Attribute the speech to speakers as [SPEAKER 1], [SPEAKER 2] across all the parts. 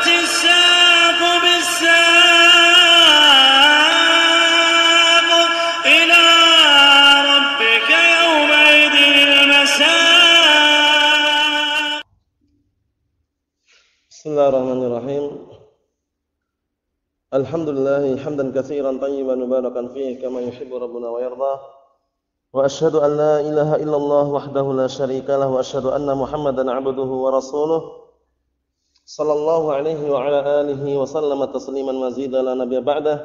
[SPEAKER 1] وانشقت الساق بالساق إلى ربك يومئذ المساق.
[SPEAKER 2] بسم الله الرحمن الرحيم. الحمد لله حمدا كثيرا طيبا مباركا فيه كما يحب ربنا ويرضى. وأشهد أن لا إله إلا الله وحده لا شريك له وأشهد أن محمدا عبده ورسوله صلى الله عليه وعلى آله وسلم تسليما مزيدا لا نبي بعده.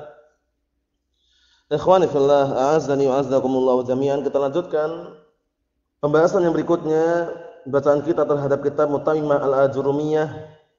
[SPEAKER 2] Ikhwani fillah, a'azzani wa a'azzakumullah jami'an. Kita lanjutkan pembahasan yang berikutnya, bacaan kita terhadap kitab Mutammimah Al-Ajurumiyah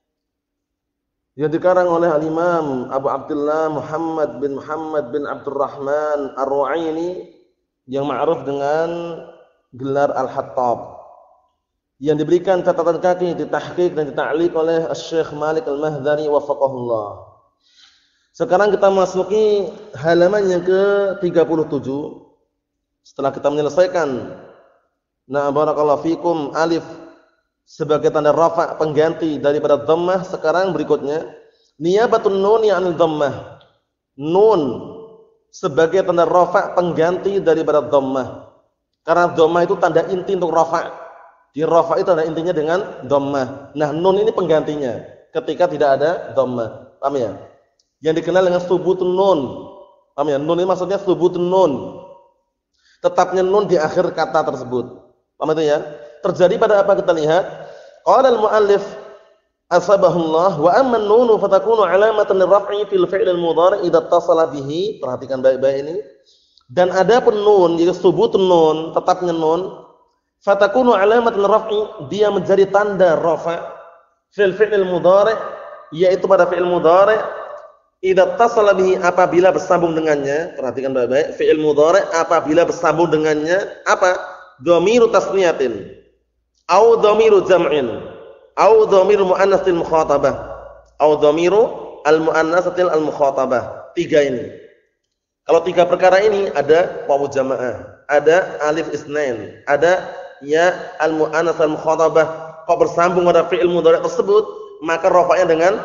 [SPEAKER 2] yang dikarang oleh Al-Imam Abu Abdullah Muhammad bin Abdurrahman Ar-Ru'aini yang ma'ruf dengan gelar Al-Hattab, yang diberikan catatan kaki, ditahqiq dan dita'liq oleh Syekh Malik Al-Mahdhari wafaqahullah. Sekarang kita masuki halaman yang ke-37 setelah kita menyelesaikan barakallahu fikum alif sebagai tanda rafa' pengganti daripada dhammah. Sekarang berikutnya niyabatun nun anil dhammah, nun sebagai tanda rafa' pengganti daripada dhammah. Karena dhammah itu tanda inti untuk rafa'. Di rafa' itu tanda intinya dengan dhammah. Nah, nun ini penggantinya ketika tidak ada dhammah. Paham ya? Yang dikenal dengan subutun nun. Paham ya? Nun ini maksudnya subutun nun. Tetapnya nun di akhir kata tersebut. Paham itu ya? Terjadi pada apa kita lihat? Qala al-muallif asabahullah wa amma an-nun fatakunu alamatan liraf'i fil fi'l al-mudhari' idza ittasala bihi. Perhatikan baik-baik ini. Dan ada pun nun, yaitu subutun nun, tetapnya nun, fatakunu alamatan liraf'i, dia menjadi tanda rafa' fil fi'l al-mudhari', yaitu pada fi'il mudhari', idza ittasala bihi, apabila bersambung dengannya. Perhatikan baik-baik, fi'il mudhari' apabila bersambung dengannya apa? Dhamiru tasniyatin au dhamiru jam'in au dhamiru muannatsil mukhatabah au dhamiru al-muannatsil al-mukhatabah. Tiga ini. Kalau tiga perkara ini ada wawu jamaah, ada alif isnain, ada ya al-muannats al-mukhatabah, kok bersambung pada fi'il mudhari' tersebut, maka rafa'nya dengan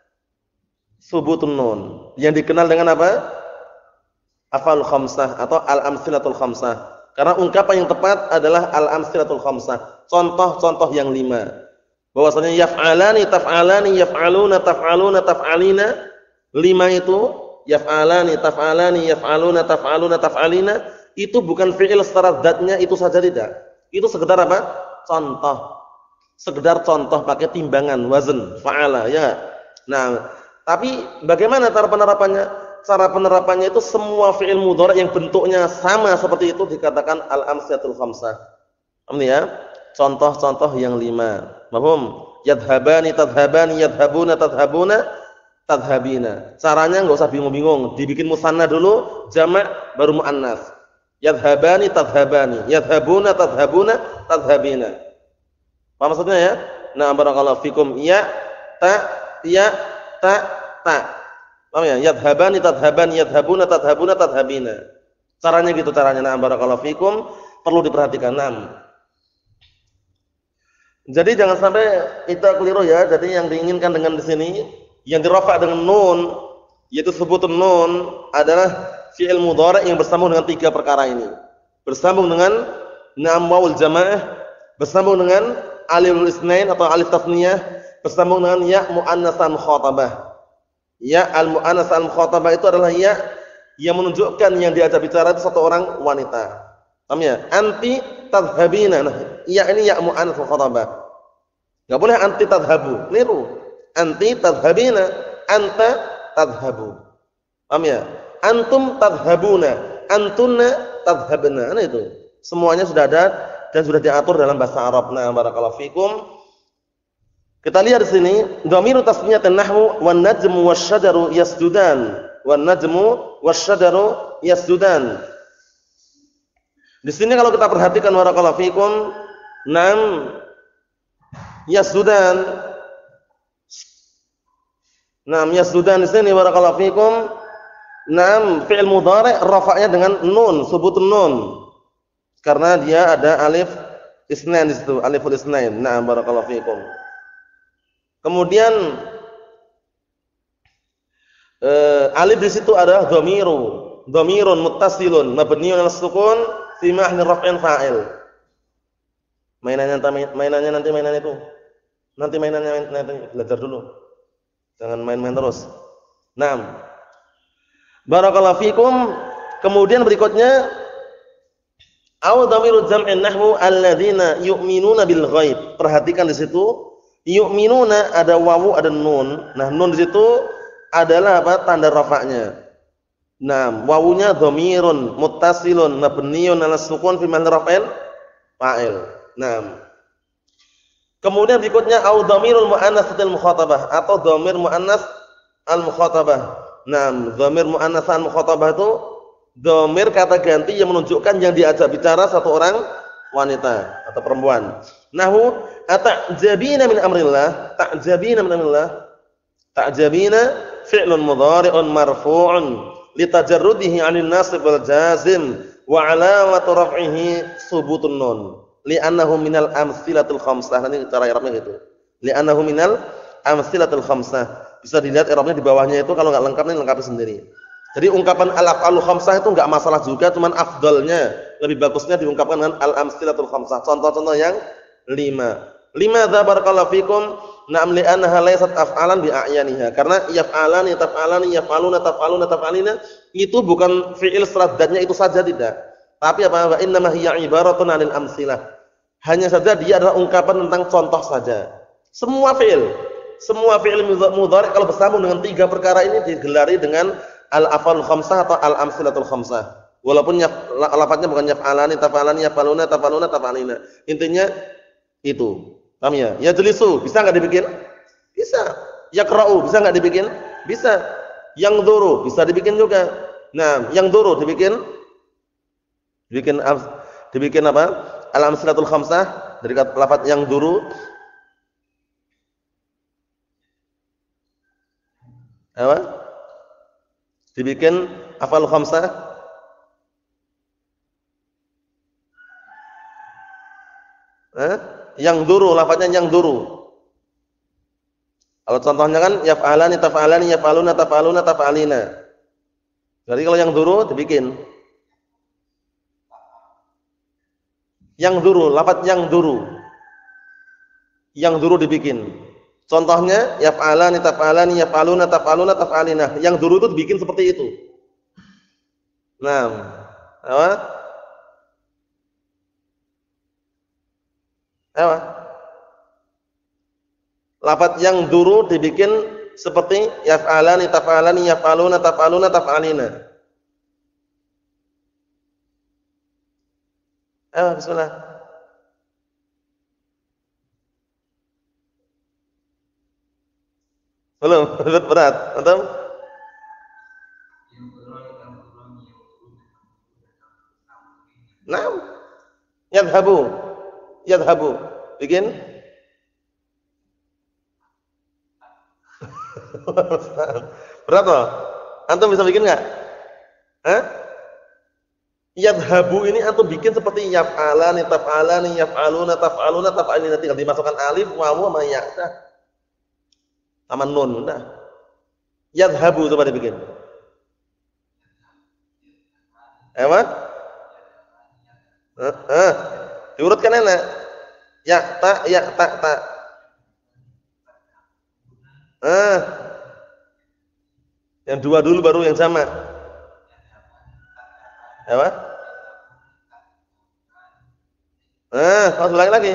[SPEAKER 2] subutun nun yang dikenal dengan apa? Af'al khamsah atau al-amsilatul khamsah. Karena ungkapan yang tepat adalah al-amsilatul khamsah, contoh-contoh yang 5. Bahwasanya yaf'alani, taf'alani, yaf'aluna, taf'aluna, taf'alina. 5 itu yaf'alani, taf'alani, yaf'aluna, taf'aluna, taf'alina, itu bukan fi'il secara dzatnya itu saja tidak. Itu sekedar apa? Contoh. Sekedar contoh pakai timbangan wazn fa'ala ya. Nah, tapi bagaimana cara penerapannya? Cara penerapannya itu semua fi'il mudhari' yang bentuknya sama seperti itu dikatakan al-amsilatul khamsah. Paham ya? Contoh-contoh yang 5. Paham? Yadhhabani, tadhhabani, yadhhabuna, tadhhabuna, tadhhabina. Caranya enggak usah bingung-bingung, dibikin musanna dulu, jamak baru muannas. Yadhhabani, tadhhabani, yadhhabuna, tadhhabuna, tadhhabina. Paham maksudnya ya? Nah, barakallahu fikum. Ya, ta, ta. Paham ya? Yadhhabani, tadhhabani, yadhhabuna, tadhhabuna, tadhhabina. Caranya gitu caranya. Nah, barakallahu fikum, perlu diperhatikan. Jadi jangan sampai kita keliru ya. Jadi yang diinginkan dengan di sini yang dirafa' dengan nun, yaitu sebutun nun, adalah fi'il mudhari' yang bersambung dengan tiga perkara ini. Bersambung dengan waul jamaah, bersambung dengan aliful isnain atau alif tasniyah, bersambung dengan ya muannatsan mukhatabah. Ya al-muannats al-mukhatabah itu adalah ya yang menunjukkan yang diajak bicara itu satu orang wanita. Paham ya? Anti tadhhabina. Nah, ya ini ya muannats mukhatabah. Enggak boleh anti tadhhabu. Niru. Anti tadhhabina, anta tadhhabu. Paham ya? Antum tadhhabuna, antunna tadhhabna. Nah itu. Semuanya sudah ada dan sudah diatur dalam bahasa Arab. Nah, barakallahu fikum. Kita lihat di sini, dhamiru tasniyatin nahwu wan najmu wasyajaru yasjudan. Wan najmu wasyajaru yasjudan. Di sini kalau kita perhatikan barakallahu fikum, nam yasjudan. Nam yasjudan di sini barakallahu fikum, nam fi'il mudhari' rafa'nya dengan nun, subutun nun. Karena dia ada alif isnain di situ, aliful isnain. Nah, barakallahu fikum. Kemudian Alif di situ adalah dhamirun muttasilun mabniun 'ala sukun fi mahalli raf'in fa'il. Mainannya itu. Nanti mainannya nanti belajar dulu. Jangan main-main terus. Naam. Barakallahu fikum. Kemudian berikutnya au dhamiru jam'in nahwu alladzina yu'minuna bil ghaib. Perhatikan di situ yu'minuna ada wawu ada nun. Nah, nun di situ adalah apa? Tanda rafa'nya. Naam, wawunya dhamirun muttasilun mabniun 'ala sukun fi mahalli raf'in fa'il. Naam. Kemudian berikutnya au dhamirul muannatsatil mukhatabah atau dhamir muannas al mukhatabah. Naam, dhamir muannas al mukhatabah itu dhamir kata ganti yang menunjukkan yang diajak bicara satu orang wanita atau perempuan. Nahu ata'jabina min amrillah, ta'jabina min amrillah. Ta'jabina fi'lun mudhari'un marfu'un litajarrudihi 'anil nasib wal jazim wa 'alamatu raf'ihi subutun nun. Li'annahu minal amsilatul khamsah. Nanti cara i'rabnya gitu. Li'annahu minal amsilatul khamsah. Bisa dilihat i'rabnya di bawahnya itu, kalau enggak lengkap nih lengkapi sendiri. Jadi ungkapan al-af'alul khamsah itu enggak masalah juga, cuman afdalnya lebih bagusnya diungkapkan dengan al-amsilatul khamsah. Contoh-contoh yang 5. Limadza barakallahu fikum? Na'am li'annaha laysat af'alan bi a'yaniha. Karena yaf'alani taf'alani yaf'aluna taf'aluna taf'alina itu bukan fi'il secara dzatnya itu saja, tidak. Tapi apa? Wa innama hiya ibaratun 'anil amsilah. Hanya saja dia adalah ungkapan tentang contoh saja. Semua fi'il mudhari' kalau bersambung dengan 3 perkara ini digelari dengan al-af'alul khamsah atau al-amsilatul khamsah. Walaupun lafadznya bukan yaf'alani taf'alani yaf'aluna taf'aluna taf'alina. Intinya itu. Paham ya? Yajlisu bisa enggak dibikin? Bisa. Yaqra'u bisa enggak dibikin? Bisa. Yanzuru bisa dibikin juga. Nah, yanzuru dibikin apa? Al-amsilatul khamsah dari lafaz yanzuru. Apa? Dibikin af'al khamsah. Yang duru, lafadznya yang duru. Kalau contohnya kan yaf'alani taf'alani yaf'aluna taf'aluna taf'alina. Jadi kalau yang duru dibikin yang duru, lafadz yang duru. Yang duru dibikin. Contohnya yaf'alani taf'alani yaf'aluna taf'aluna taf'alina. Yang duru itu dibikin seperti itu. Nah, apa? Lafadz yang duru dibikin seperti yaf'alani taf'alani yaf'aluna taf'aluna taf'alina. Bismillah. Belum, berat. Atau? Naam. Yadhabu. Bikin? Berat loh. Antum bisa bikin enggak? Yadhabu ini antum bikin seperti yaf'alani taf'alani yaf'aluna taf'aluna taf'alina, tinggal dimasukkan alif wawu sama ya. Sama nun, udah. Yadhabu coba dibikin. Diurutkan enak. Ya ta. Yang dua dulu baru yang sama. Harus ulangi lagi.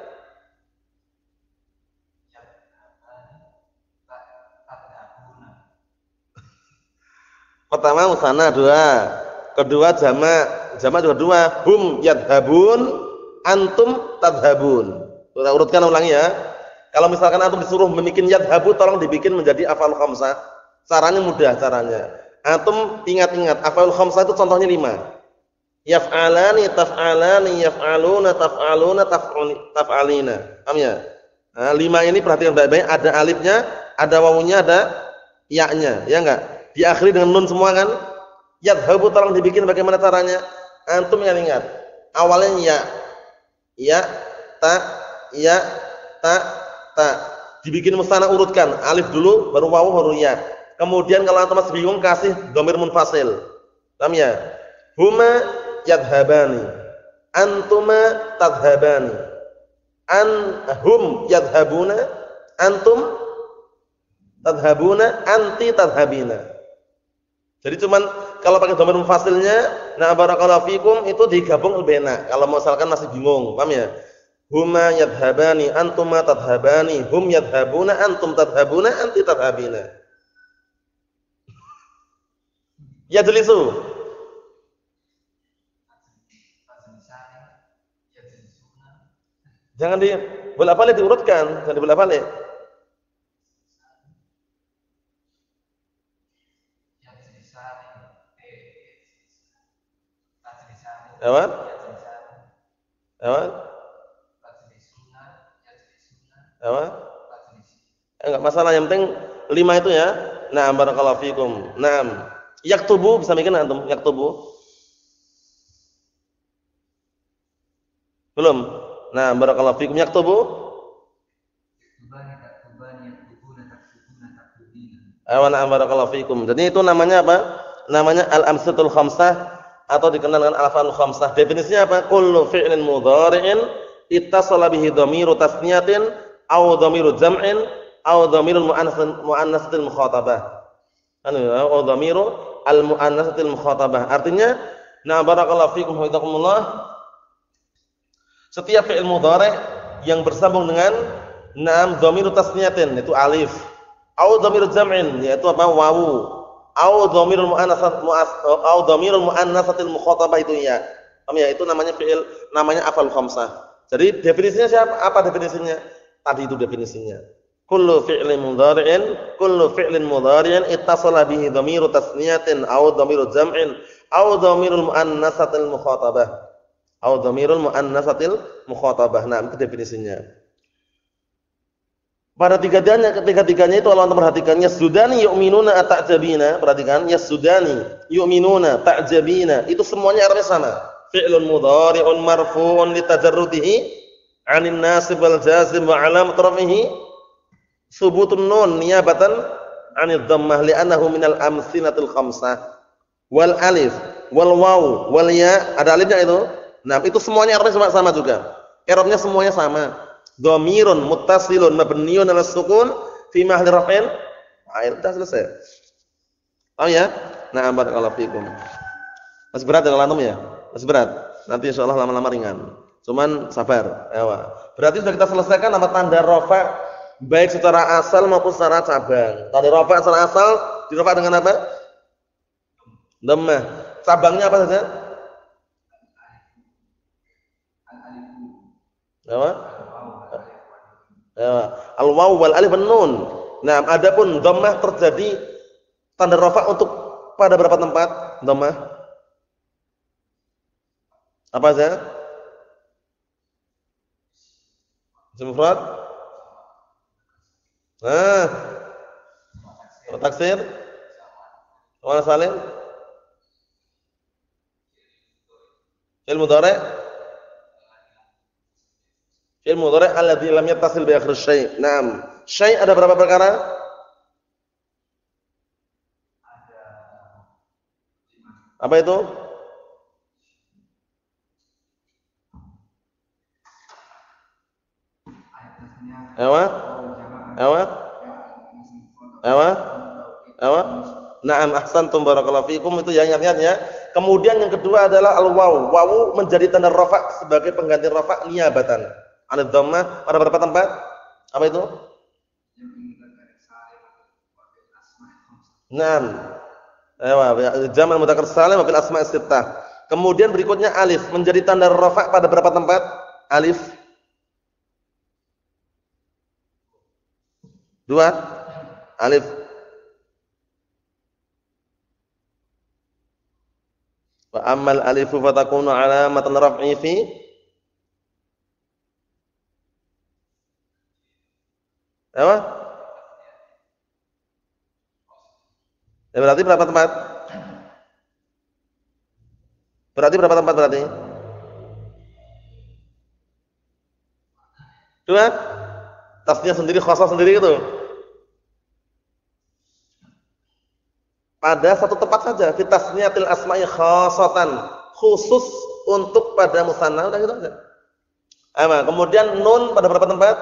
[SPEAKER 2] Pertama musanna, kedua jamak juga 2. Hum yadhabun, antum tadhabun. Kita urutkan, ulangi ya. Kalau misalkan antum disuruh membikin yadhabu, tolong dibikin menjadi af'al khamsah. Caranya mudah caranya. Antum ingat-ingat, af'al khamsah itu contohnya 5. Yaf'alani taf'alani yaf'aluna taf'aluna taf'alina. Paham ya? Nah, 5 ini perhatikan baik-baik, ada alifnya, ada wawunya, ada ya-nya, ya enggak? Diakhiri dengan nun semua kan? Yadhabu tolong dibikin bagaimana caranya? Antum ingat. Awalnya ya, ta, dibikin musanna, urutkan. Alif dulu, baru wawu, baru ya. Kemudian kalau antum masih bingung kasih dhamir munfasil. Paham ya? Huma yadhhabani. Antuma tadhhabani. Hum yadhhabuna, antum tadhhabuna, anti tadhhabina. Jadi cuman kalau pakai dhamir munfasilnya, nah barakallahu fikum itu digabung lebih enak. Kalau misalkan masih bingung, paham ya? Huma yadhhabani, antuma tadhhabani, hum yadhhabuna, antum tadhhabuna, anti tadhhabina. Yajlisu. Jangan dibolak-balik, diurutkan, jangan dibolak-balik. Apa? Apa? Apa? Enggak masalah, yang penting 5 itu ya. Na'am barakallahu fikum. Naam. Yaktubu bisa bikin antum, yaktubu? Belum. Nah, barakallahu fikum, yaktubu? Na'am barakallahu fikum. Jadi itu namanya apa? Namanya al-amsatul khamsah atau dikenal dengan al-af'alul khamsah. Definisinya apa? Kullu fi'lin mudhari'in ittasala bihi dhamiru tasniyatin aw dhamiru jam'in aw dhamirul mu'annatsatil mukhatabah. Aw dhamiru al-mu'annatsatil mukhatabah. Artinya, na barakallahu fikum wa hafizakumullah, setiap fi'il mudhari' yang bersambung dengan na'am dhamiru tasniyatin itu alif, aw dhamiru jam'in yaitu apa? Wawu, aw dhamirul mu'annatsatil mukhatabah itu ya. Paham ya? Itu namanya fi'il, namanya af'al khamsah. Jadi definisinya siapa? Apa definisinya? Tadi itu definisinya. Kullu fi'lin mudhari'in ittasala bihi dhamiru tasniyatin aw dhamiru jam'in aw dhamirul mu'annatsatil mukhatabah. Aw dhamirul mu'annatsatil mukhatabah. Nah, itu definisinya. Pada tiga-tiganya itu Allah perhatikan, yasudani yu'minuna ta'jabina, perhatikan, yasudani yu'minuna ta'jabina, itu semuanya artinya sama. Fi'lun mudhari'un marfu'un litajarrudihi 'anil nasib wal jazim wa 'alamat rafihi subutun nun niyabatan 'anil dhammah li'annahu minal amsinatil khamsah. Wal alif wal waw wal ya, ada alifnya itu. Nah, itu semuanya artinya sama juga. I'rabnya semuanya sama. Dhamirun muttasilun mabniun 'ala sukun fi mahalli raf'in fa'il. Sudah selesai. Paham ya? Nah, barakallahu fikum. Masih berat ya antum ya? Masih berat. Nanti insyaallah lama-lama ringan. Cuman sabar. Ewa. Berarti sudah kita selesaikan nama tanda rafa baik secara asal maupun secara cabang. Tanda rafa secara asal dirafa dengan apa? Dhammah. Cabangnya apa saja? Ewa. Al-waw wal alif wan nun. Nah, adapun dhammah terjadi tanda rafa untuk pada berapa tempat dhammah? Apa saja? Isim mufrad? Nah. Taksir? Wa salim? Fi'il mudhari'? Fi'il mudhari' alladzi lam yattasil bi akhir syai'. Naam. Syai' ada berapa perkara? Apa itu? Ewa. Naam, ahsantum barakallahu fikum, itu yang ingat ya. Kemudian yang kedua adalah al-waw. Wawu menjadi tanda rafa sebagai pengganti rafa niyabatan. Anid dhammah pada berapa tempat? Apa itu? Naam. Ewa, jamal mudzakkar salim wa fil asma' sittah. Kemudian berikutnya alif menjadi tanda rafa pada berapa tempat? Alif. 2 alif. Wa ammal alifu fatakunu alamatan raf'i fi apa? Ya, berarti berapa tempat? Berarti berapa tempat berarti? 2. Tasnya sendiri, khasah sendiri itu. pada satu tempat saja, fi tasniyatil asma'i khassatan, khusus untuk pada musanna, udah gitu aja. Kemudian nun pada berapa tempat?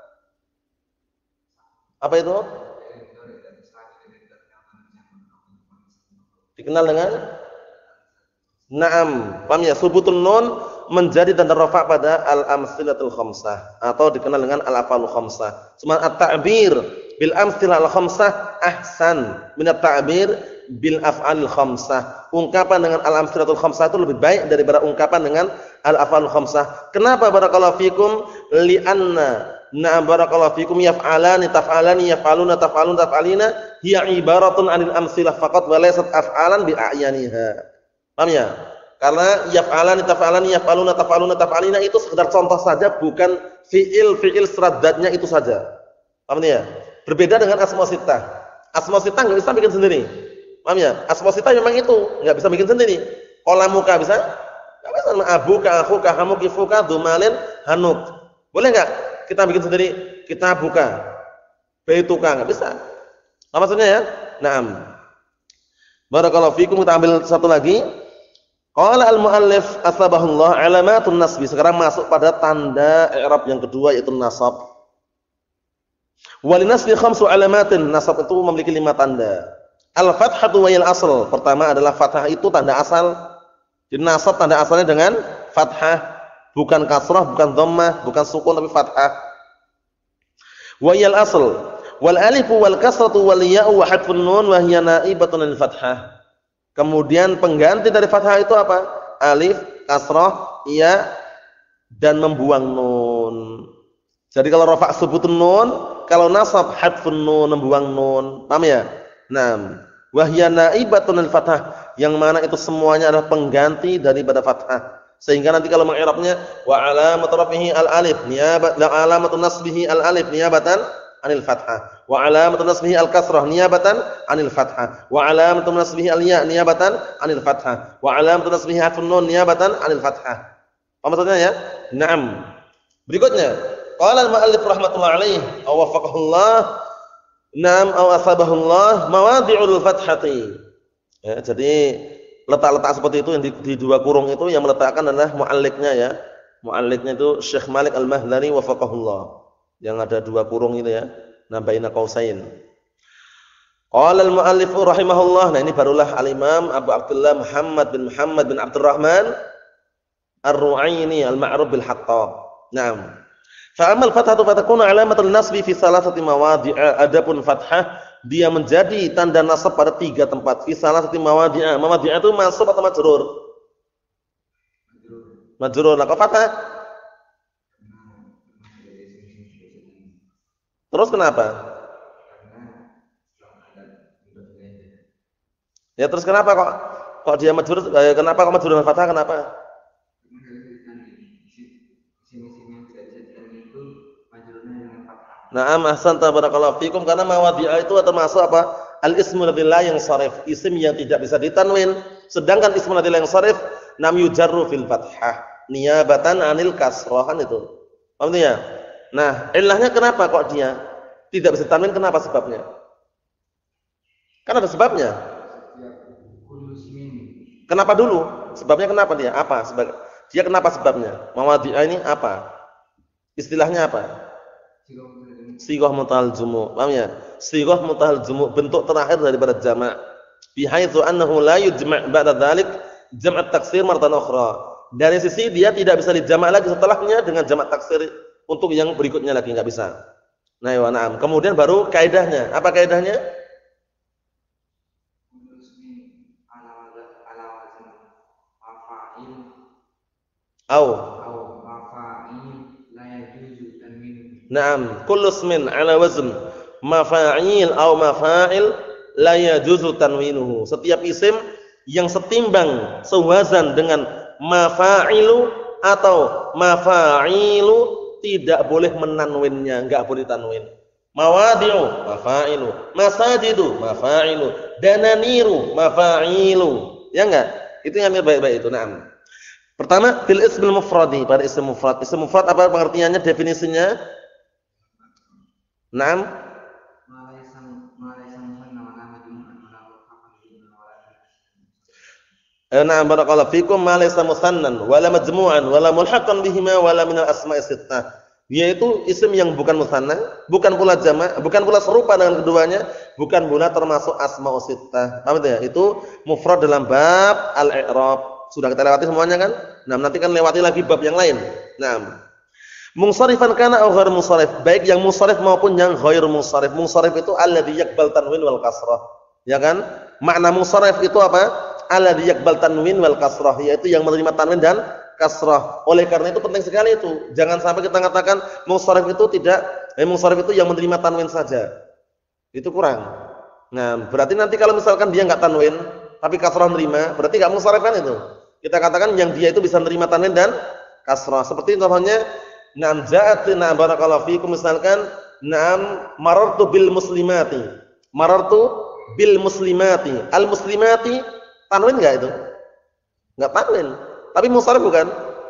[SPEAKER 2] Apa itu? Dikenal dengan na'am. Paham ya? Subutun nun menjadi tanda rafa' pada al-amsilatul khamsah atau dikenal dengan al-af'alul khamsah. Cuma at-ta'bir bil amsilatul khamsah ahsan min at-ta'bir bil af'alil khamsah. Ungkapan dengan al-amsilatul khamsah itu lebih baik daripada ungkapan dengan al-af'alul khamsah. Kenapa barakallahu fikum? Li'anna na'am barakallahu fikum yaf'alani taf'alani yaf'aluna taf'aluna taf'alina hiya ibaratun 'anil amsilah faqat wa laysat af'alan bi a'yaniha. Paham ya? Karena yaf'alani taf'alani yaf'aluna taf'aluna taf'alina itu sekedar contoh saja, bukan fi'il seradatnya itu saja. Paham ya? Berbeda dengan asma sittah. Asma sittah enggak bisa bikin sendiri. Paham ya? Asma sittah memang itu enggak bisa bikin sendiri. Qalamuka bisa? Enggak bisa. Abuka, akhuka, hamuki, fuka, dumalin, hanuk. Boleh enggak kita bikin sendiri? Kita buka. Baituka enggak bisa. Apa maksudnya ya? Naam. Barakallahu fikum. Kita ambil satu lagi. Qala al-muallif asbahullah alamatun nasbi. Sekarang masuk pada tanda i'rab yang kedua yaitu nasab. Wal nasbi khamsu alamatin. Nasab itu memiliki 5 tanda. Al-fathatu wa al-asl. Pertama adalah fathah itu tanda asal. Jadi nasab tanda asalnya dengan fathah, bukan kasrah, bukan dhammah, bukan sukun tapi fathah. Wa al-asl. Wal alifu wal kasratu wal ya'u wa hadfun nun wa hiya naibatun lil fathah. Kemudian pengganti dari fathah itu apa? Alif, kasrah, ya, dan membuang nun. Jadi kalau rafa' subutun nun, kalau nasab hadfun nun, membuang nun. Paham ya? Naam. Wa hiya naibatun lil fathah, yang mana itu semuanya adalah pengganti daripada fathah. Sehingga nanti kalau mengi'rabnya wa alamatu rafihi al-alif niyabatan la alamatu nasbihi al-alif niyabatan anil fathah wa alamatu nasbihi al-kasrah niyabatan anil fathah wa alamatu nasbihi al-ya niyabatan anil fathah wa alamatu nasbihi harfun nun niyabatan anil fathah. Apa maksudnya ya? Naam. Berikutnya, qala al-muallif rahmatullah alaih aw waffaqahullah, naam aw asabahullah mawadhi'ul fathati. Ya, jadi letak-letak seperti itu yang di 2 kurung itu yang meletakkan adalah mualliknya ya. Mualliknya itu Syekh Malik Al-Mahdani waffaqahullah. Yang ada 2 kurung itu ya. Nah, baina qausain. Qala al-muallif rahimahullah. Nah, ini barulah al-Imam Abu Abdullah Muhammad bin Abdurrahman Ar-Ru'aini al-ma'ruf bil Hattab. Naam. Fa amal fathatu fatakunu alamatul nasbi fi salasati mawadhi'a. Adapun fathah dia menjadi tanda nasab pada 3 tempat. Fi salasati mawadhi'a. Mawadhi'a itu mansub atau majrur? Majrur. Nah, kalau fathah terus kenapa? Ya terus kenapa kok dia majrur? Kenapa kok majrur dengan fathah? Kenapa? Na'am ahsanta barakallahu fikum, karena mawadhi'a itu termasuk apa? Al-ismul ladzi la yansharif, isim yang tidak bisa ditanwin. Sedangkan ismul ladzi la yansharif nam yujarru fil fathah niyabatan anil kasrah, kan itu. Paham ya? Nah, ilahnya kenapa kok dia tidak bisa ditanwin? Kenapa sebabnya? Kan ada sebabnya. Kenapa dulu? Sebabnya kenapa dia? Apa sebab? Dia kenapa sebabnya? Mawadhi'a ini apa? Istilahnya apa? Sighah mutahal jumu'. Paham ya? Sighah mutahal jumu', bentuk terakhir daripada jama'. Bihaitsu annahu la yujma' ba'da dzalik jam'at taksir maratan ukhra. Dari sisi dia tidak bisa dijamak lagi setelahnya dengan jamak taksir untuk yang berikutnya lagi, enggak bisa. Nah, ya na'am. Kemudian baru kaidahnya. Apa kaidahnya? Naam, kullu ismin ala wazn mafa'il aw mafa'il la yajuzu tanwinuhu. Setiap isim yang setimbang, sewazan dengan mafa'ilu atau mafa'ilu tidak boleh menanwinnya, enggak boleh tanwin. Mawadhi'u mafa'ilu, masajidu mafa'ilu, dananiru mafa'ilu. Ya enggak? Itu yang baik-baik itu. Naam. Pertama, bil ismil mufradi, pada isim mufrad. Isim mufrad apa pengertiannya, definisinya? Naam. Na'am barakallahu fikum ma laysa musannan wala majmu'an wala mulhaqan bihima wala minal asma'i sittah. Yaitu isim yang bukan musanna, bukan pula jamak, bukan pula serupa dengan keduanya, bukan pula termasuk asma'us sittah. Paham itu ya? Itu mufrad dalam bab al-i'rab. Sudah kita lewati semuanya kan? Nah, nanti kan lewati lagi bab yang lain. Nah, munsharifan kana aw ghair munsharif, baik yang munsharif maupun yang ghair munsharif. Munsharif itu alladzi yaqbal tanwin wal kasrah. Ya kan? Makna munsharif itu apa? Alladzi yaqbal tanwin wal kasrah, yaitu yang menerima tanwin dan kasrah. Oleh karena itu penting sekali itu. Jangan sampai kita katakan munsharif itu tidak, munsharif itu yang menerima tanwin saja. Itu kurang. Nah, berarti nanti kalau misalkan dia enggak tanwin tapi kasrah menerima, berarti enggak munsharif kan itu. Kita katakan yang dia itu bisa menerima tanwin dan kasrah. Seperti contohnya na'am ja'atina barakallahu fikum, misalkan na'am marartu bil muslimati. Marartu bil muslimati. Al muslimati tanwin enggak itu? Enggak tanwin. Tapi munsharif bukan?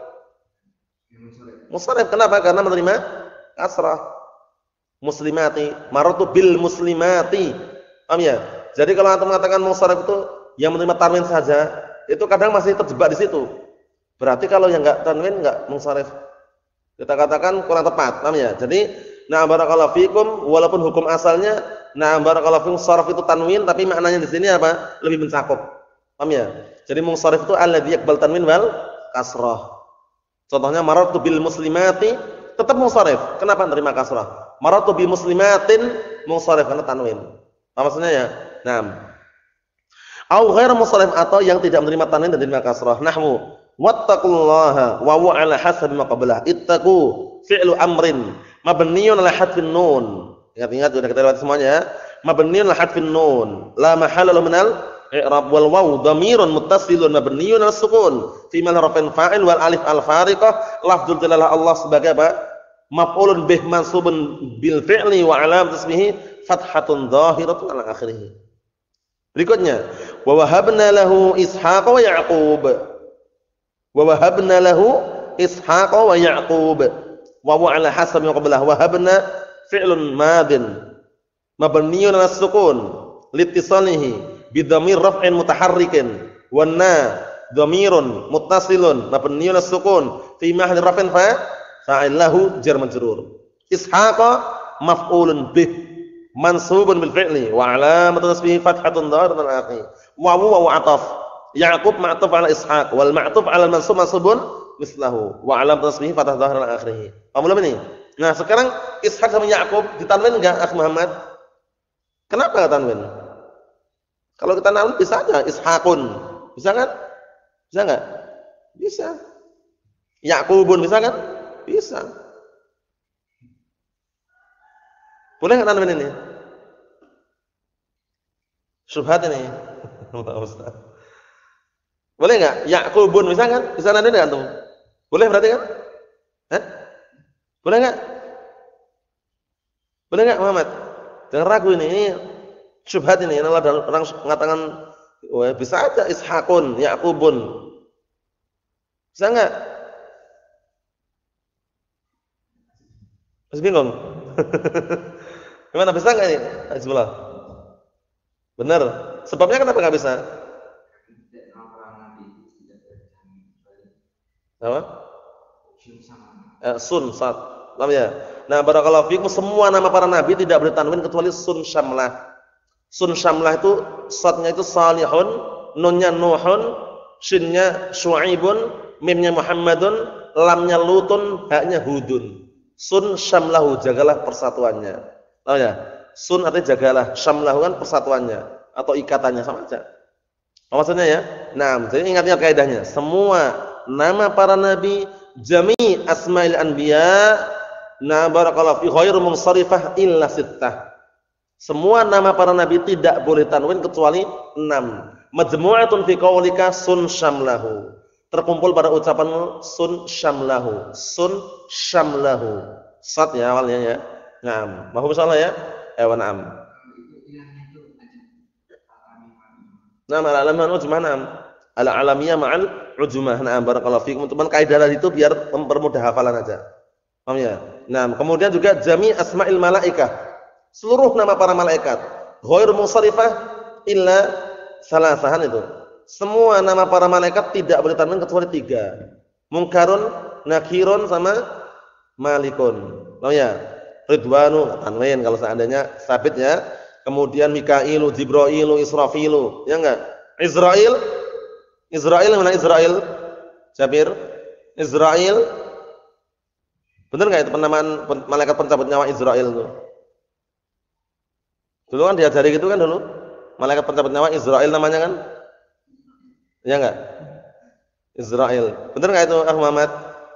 [SPEAKER 2] Munsharif. Kenapa? Karena menerima kasrah. Muslimati, marartu bil muslimati. Paham ya? Jadi kalau antum mengatakan munsharif itu yang menerima tanwin saja, itu kadang masih terjebak di situ. Berarti kalau yang enggak tanwin enggak munsharif. Kita katakan kurang tepat, paham ya? Jadi, na'am barakallahu fikum, walaupun hukum asalnya na'am barakallahu fikum sharaf itu tanwin, tapi maknanya di sini apa? Lebih mencakup. Paham ya? Jadi munsharif itu alladzi yaqbal tanwin wal kasrah. Contohnya marartu bil muslimati, tetap munsharif. Kenapa menerima kasrah? Marartu bi muslimatin munsharif karena tanwin. Apa maksudnya ya? Naam. Au ghairu munsharif, atau yang tidak menerima tanwin dan menerima kasrah. Nahwu wattaqullaha wa huwa ala hasabi ma qablah. Ittaqu fi'lu amrin mabniun ala hadfin nun. Ingat-ingat sudah kita lewati semuanya ya. Mabniun ala hadfin nun, la mahalla lahu minal i'rab, wal waw dhamirun muttasilun mabniun ala sukun fi mahall raf'in fa'il, wal alif al fariqah lafdzul jalalah Allah sebagai apa? Maf'ulun bih mansubun bil fi'li wa alamat ismihi fathatun dhahiratun ala akhirih. Berikutnya, wa wahabna lahu Ishaq wa Ya'qub. Wa wahabna lahu Ishaq wa Ya'qub. Wa huwa ala hasab ma qablah. Wahabna fi'lun madin mabniun ala sukun liittisalihi bi dhamir raf'in mutaharrikin, wan na dhamirun muttasilun mabniun ala sukun fi mahalli raf'in fa'il lahu jar majrur. Ishaq maf'ulun bih mansubun bil fi'li wa alamatun nasbihi fathatun dhahiratun al akhir. Wa huwa ataf. Ya'qub ma'tuf ala Ishaq wal ma'tuf ala al mansub mansubun mislahu wa alamatun nasbihi fathah dhahir al akhir. Paham belum ini? Nah, sekarang Ishaq sama Ya'qub ditanwin enggak, Akh Muhammad? Kenapa enggak tanwin? Kalau kita tanwin bisa aja Ishaqun. Bisa kan? Bisa enggak? Bisa. Ya'qubun bisa kan? Bisa. Boleh enggak tanwin ini? Syubhat ini. Ustaz. Boleh enggak? Ya'qubun bisa kan? Bisa tanwin enggak antum? Boleh berarti kan? Hah? Boleh enggak? Boleh enggak Muhammad? Jangan ragu ini syubhat ini. Ada orang mengatakan oh, bisa aja Ishaqun, Ya'qubun. Bisa enggak? Masih bingung? Gimana, bisa enggak ini? Bismillah. Benar. Sebabnya kenapa enggak bisa? Apa? Sun sat. Paham ya? Nah, barakallahu fikum, semua nama para nabi tidak boleh tanwin kecuali sun syamlah. Sun syamlah itu satnya itu salihun, nunnya nuhun, shinnya syu'aibun, mimnya muhammadun, lamnya lutun, haknya hudun. Sun syamlahu, jagalah persatuannya. Tahu ya? Sun artinya jagalah, syamlahu kan persatuannya atau ikatannya, sama aja. Apa maksudnya ya? Nah, jadi ingat-ingat kaidahnya. Semua nama para nabi, jami' asma'il anbiya, na barakallahu fi ghairu munsharifah illa sittah. Semua nama para nabi tidak boleh tanwin kecuali 6. Majmu'atun fi qaulika sun syamlahu. Terkumpul pada ucapanmu sun syamlahu. Sun syamlahu. Sat ya awalnya ya. Naam. Mahfuz insyaallah ya? Na'am. Naam al-alamiyah ujmah na'am. Al-alamiyah ma'al ujmah. Na'am barakallahu fikum. Teman kaidah itu biar mempermudah hafalan aja. Paham ya? Nah, kemudian juga jami' asma'il malaikah. Seluruh nama para malaikat. Ghairu munsharifah illa salasahan itu. Semua nama para malaikat tidak boleh tanwin kecuali 3. Munkarun, nakirun sama malikun. Oh ya, Ridwanu tanwin kalau seandainya sabit ya. Kemudian Mikailu, Jibrailu, Israfilu, ya enggak? Israil mana Israil? Jabir? Israil. Benar enggak itu penamaan malaikat pencabut nyawa Israil itu? Dulu kan diajari gitu kan dulu. Malaikat pencabut nyawa Israil namanya kan? Ya enggak? Israil. Benar enggak itu Muhammad?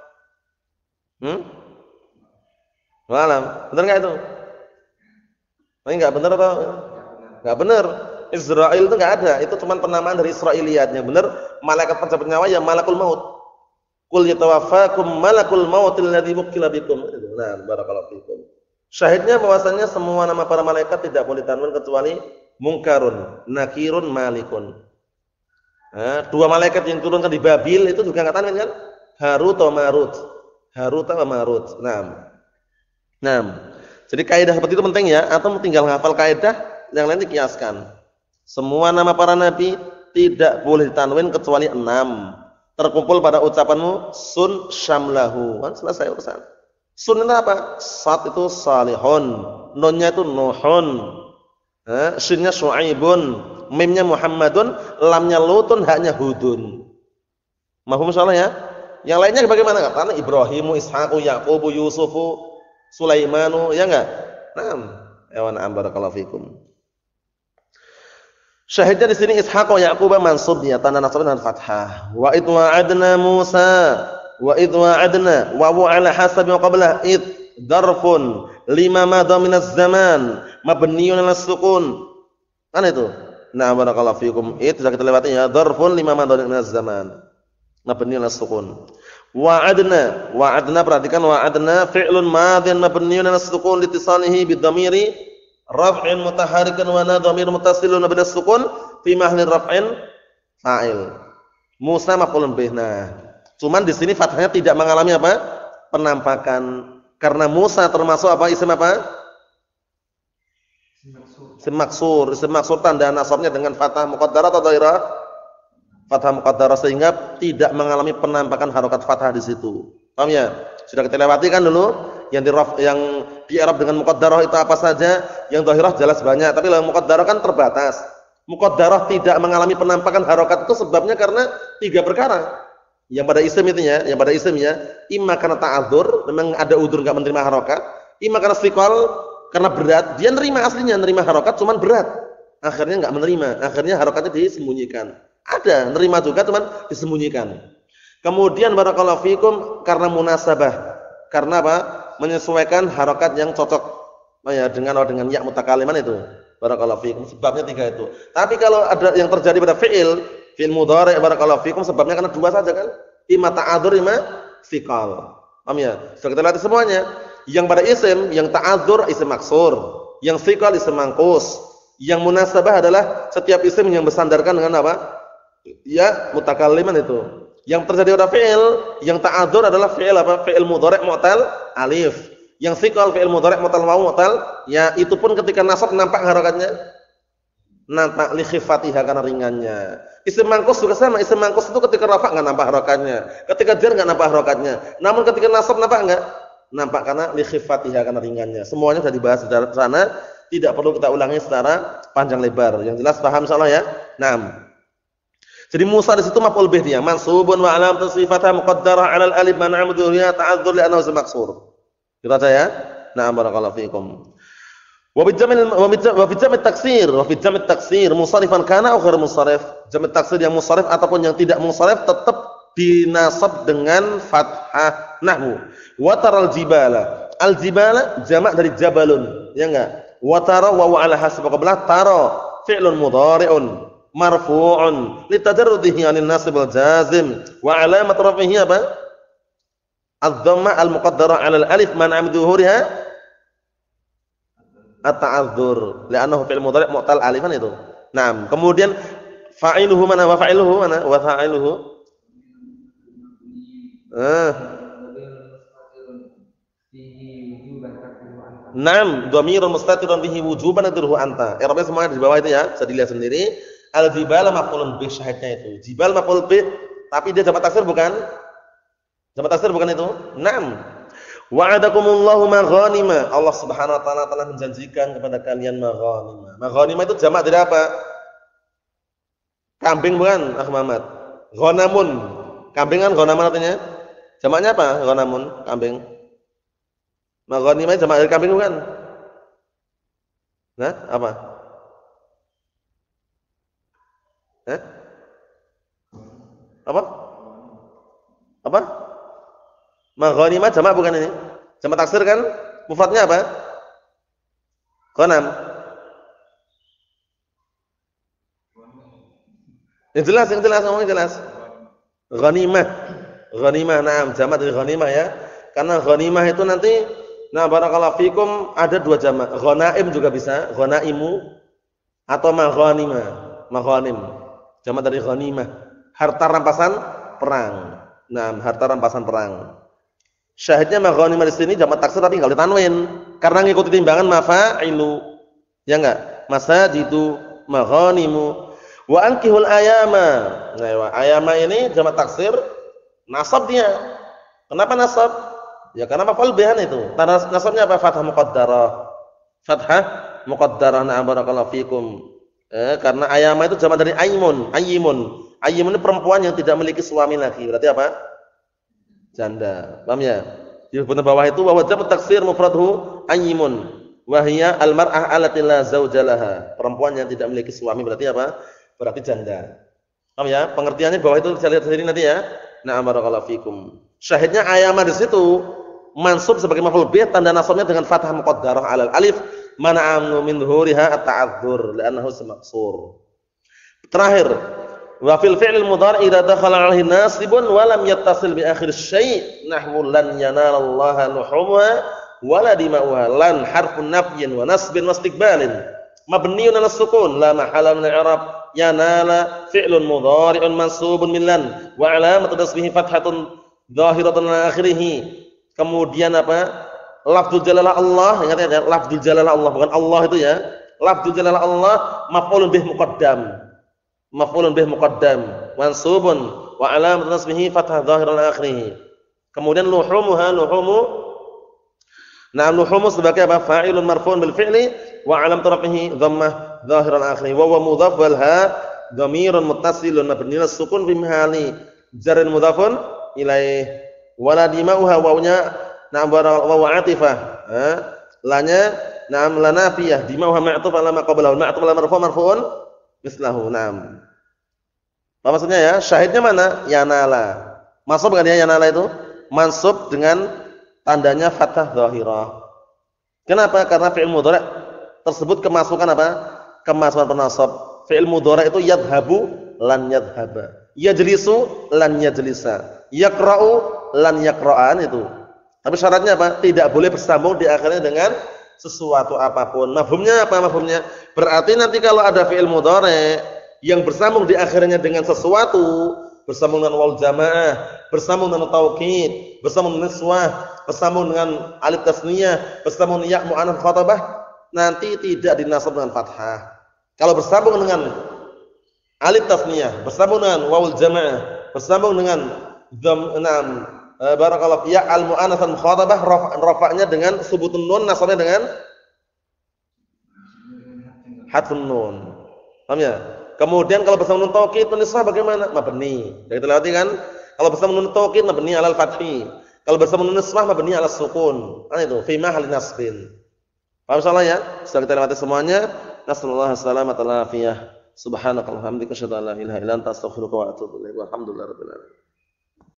[SPEAKER 2] Malam. Benar enggak itu? Ini enggak benar atau? Enggak benar. Israil itu enggak ada. Itu cuma penamaan dari Israiliyatnya. Benar, malaikat pencabut nyawa ya malakul maut. Qul yatawaffakum malakul mautil ladzi wukila bikum. Nah, barakallahu fikum. Syahidnya bahwasanya semua nama para malaikat tidak boleh tanwin kecuali Munkarun, Nakirun, Malikun. Nah, 2 malaikat yang turunkan di Babil itu juga enggak tanwin kan? Harut atau Marut. Harut atau Marut. Nah. Jadi kaidah seperti itu penting ya, atau tinggal hafal kaidah, yang lain dikiaskan. Semua nama para nabi tidak boleh ditanwin kecuali 6. Terkumpul pada ucapanmu sun syamlahu. Kan selesai urusan. Sun itu apa? Sad itu salihun, nunnya itu nuhun, shinnya syuaibun, mimnya muhammadun, lamnya lutun, haknya hudun. Mahfum insyaallah ya. Yang lainnya bagaimana? Karena Ibrahimu, Ishaqu, Yaqubu, Yusufu, Sulaimanu, ya enggak? Naam. Ya wa na'am barakallahu fikum. Syahidnya di sini Ishaq wa Yaqub mansub ya, tanda nasab dengan fathah. Wa idh wa'adna Musa wa idh wa'adna wa ala hasab wa qabla id darfun lima madha min az-zaman mabniun 'ala as-sukun. Kan itu. Na'am barakallahu fikum. Itu sudah kita lewati ya, darfun lima madha min az-zaman mabniun 'ala as-sukun. Wa'adna perhatikan wa'adna fi'lun madhin mabniun 'ala as-sukun litisanihi bidhamiri raf'in mutaharrikan wa dhamir muttasilun bil sukun fi mahalli raf'in fa'il. Musa maf'ulun bih. Nah, cuman di sini fathahnya tidak mengalami apa? Penampakan. Karena Musa termasuk apa? Isim apa? Isim maksur. Isim maksur tanda nasabnya dengan fathah muqaddarah atau dhairah? Fathah muqaddarah sehingga tidak mengalami penampakan harokat fathah di situ. Paham ya? Sudah kita lewati kan dulu yang di i'rab dengan muqaddarah itu apa saja, yang dhahirah jelas banyak, tapi kalau muqaddarah kan terbatas. Muqaddarah tidak mengalami penampakan harokat itu sebabnya karena 3 perkara. Yang pada isim itu ya, imma karena ta'adzur, memang ada udzur enggak menerima harokat, imma karena istiqal, karena berat, dia nerima aslinya nerima harokat cuman berat. Akhirnya enggak menerima, akhirnya harokatnya disembunyikan. Ada, nerima juga teman disembunyikan. Kemudian barakallahu fikum karena munasabah. Karena apa? Menyesuaikan harokat yang cocok ya dengan ya mutakaliman itu. Barakallahu fikum. Sebabnya 3 itu. Tapi kalau ada yang terjadi pada fi'il mudhari' barakallahu fikum sebabnya karena 2 saja kan? Imma ta'adzur imma thiqal. Paham ya? Sudah kita lihat semuanya. Yang pada isim, yang ta'adzur isim maksur, yang thiqal isim mangkus. Yang munasabah adalah setiap isim yang bersandarkan dengan apa? Ya mutakalliman itu. Yang terjadi pada fi'il yang ta'adzur adalah fi'il apa? Fi'il mudhari' mu'tal alif. Yang thiqal fi'il mudhari' mu'tal wawu mu'tal ya, itu pun ketika nasab nampak harokatnya. Nampak li khifatiha karena ringannya. Isim mangkus juga sama. Isim mangkus itu ketika rafa' enggak nampak harokatnya. Ketika jar enggak nampak harokatnya. Namun ketika nasab nampak enggak? Nampak karena li khifatiha karena ringannya. Semuanya sudah dibahas di sana, tidak perlu kita ulangi secara panjang lebar. Yang jelas paham insyaallah ya. Naam. Jadi Musa di situ maf'ul bih dia, mansubun wa alamatun sifatha muqaddarah 'ala al-alif man'a mudhuriha ta'adzur li'annahu ism maksur. Kita baca ya. Na'am barakallahu fiikum. Wa bi jam' at-taksir musarrifan kana aw ghair musarrif. Jam' at-taksir yang musarrif ataupun yang tidak musarrif tetap dinasab dengan fathah. Nahwu wa taral jibala. Al-jibala jamak dari jabalun, ya enggak? Wa tara wa 'ala hasab qabla tara fi'lun mudhari'un marfu'un litajarrudihi 'anil nasib wal jazim wa 'alamat rafihi apa? Adh-dhamma al-muqaddarah 'ala al-alif man'a min dhuhuriha at-ta'adzur li'annahu fi'il mudhari' mu'tal alifan itu. Naam. Kemudian fa'iluhu mana? Wa fa'iluhu mana? Wa fa'iluhu Naam, dhamirun mustatirun bihi wujuban adruhu anta. I'rabnya semuanya di bawah itu ya, bisa dilihat sendiri. Al-jibala maf'ulun bih, syahidnya itu. Jibal maf'ul bih, tapi dia jamak taksir bukan? Jamak taksir bukan itu? Naam. Wa'adakumullahu maghanima. Allah Subhanahu wa taala telah menjanjikan kepada kalian maghanima. Maghanima itu jamak dari apa? Kambing bukan, Akh Muhammad? Ghanamun. Kambing kan ghanamun artinya? Jamaknya apa? Ghanamun, kambing. Maghanima jamak dari kambing bukan? Nah, apa? Apa? Apa? Maghanima jamak bukan ini? Jamak taksir kan? Mufradnya apa? Ghanam. Yang jelas, ngomongnya jelas. Ghanimah. Ghanimah, na'am, jamak dari ghanimah ya. Karena ghanimah itu nanti barakallahu fikum ada dua jamak. Ghanaim juga bisa, ghanaimu atau maghanimah. Maghanim. Jamak dari ghanimah. Harta rampasan perang. Nah, harta rampasan perang. Syahidnya maghanimah di sini jamak taksir tapi enggak ditanwin karena ngikuti timbangan mafa'ilu. Ya enggak? Masajidu, maghanimu. Wa ankihul ayama. Nah, ayama ini jamak taksir nasab dia. Kenapa nasab? Ya karena maf'ul bihan itu. Tanda nasabnya apa? Fathah muqaddarah. Fathah muqaddarah. Na'am barakallahu fikum. Karena ayama itu jamak dari aymun. Ayyimun ini perempuan yang tidak memiliki suami lagi. Berarti apa? Janda. Paham ya? Di bagian bawah itu wa jamak taksir mufradhu ayyimun. Wa hiya al-mar'ah allati la zawja laha. Perempuan yang tidak memiliki suami berarti apa? Berarti janda. Paham ya? Pengertiannya bawah itu saya lihat sendiri nanti ya. Na'am barakallahu fikum. Syahidnya ayama di situ mansub sebagai maf'ul bih, tanda nasabnya dengan fathah muqaddarah 'alal alif, man'amnu min dhuhuriha at-ta'adzur li'annahu maqsur. Terakhir, wa fil fi'lil mudhari' idza dakhala 'alaihi nasibun wa lam yattasil bi akhir syai' nahwu lan yanalallaha luhumha wala dima'uha. Lan harfun nafyin wa nasbin wa istiqbalin mabniun 'ala sukun la mahala min i'rab. Yanala fi'lun mudhari'un mansubun min lan wa 'alamatu tasbihi fathatun dhahiratun 'ala akhirih. Kemudian apa? Lafdzul jalalah Allah, ingat ya, lafdzul jalalah Allah bukan Allah itu ya. Lafdzul jalalah Allah maf'ulun bih muqaddam. Maf'ulun bih muqaddam mansubun wa 'alamatu tasbihi fathah dhahiratun 'ala akhirih. Kemudian luhumuha luhumu. Nah, luhumu sebagai apa? Fa'ilun marfu'un bil fi'li wa 'alamatu rafihi dhammah dhahiran akhirih wa huwa mudhaf wal ha dhamirun muttasilun mabniun as-sukun fi mahali jarrin mudhafun ilaih wala dima'uha wawnya na'am wa atifah lanya na'am lanafiyah dima'uha ma'tuf ala ma qablahu ma'tuf ala marfu'un mislahu. Na'am, apa maksudnya ya? Syahidnya mana? Yanala. Mansub kan ya yanala itu? Mansub dengan tandanya fathah dhahirah. Kenapa? Karena fi'il mudhari' tersebut kemasukan apa? Kemasukan penasab. Fi'il mudhari' itu yadhabu lan yadhaba. Yajlisu lan yajlisa. Yaqra'u lan yaqra'an itu. Tapi syaratnya apa? Tidak boleh bersambung di akhirnya dengan sesuatu apapun. Mafhumnya apa mafhumnya? Berarti nanti kalau ada fi'il mudhari' yang bersambung di akhirnya dengan sesuatu, bersambung dengan wal jamaah, bersambung dengan taukid, bersambung dengan niswah, bersambung dengan alif tasniyah, bersambung dengan ya mu'annath khatabah, nanti tidak dinasab dengan fathah. Kalau bersambung dengan alif tasniyah, bersambung dengan wawul jamaah, bersambung dengan dhamm barakallahu ya al mu'annath al khatabah, rafa'nya dengan subutun nun, nasabnya dengan hadfun nun. Paham ya? Kemudian kalau bersambung nun taukid niswah bagaimana? Mabni. Sudah kita lewati kan? Kalau bersambung nun taukid mabni alal fathi. Kalau bersambung nun niswah mabni ala sukun. Itu fi mahall nasbin. Paham insyaallah ya? Sudah kita lewati semuanya. Nasallallahu salamatan wal afiyah. Subhanakallahumma wa bihamdika asyhadu an la ilaha illa anta astaghfiruka wa atubu ilaik. Walhamdulillahirabbil alamin.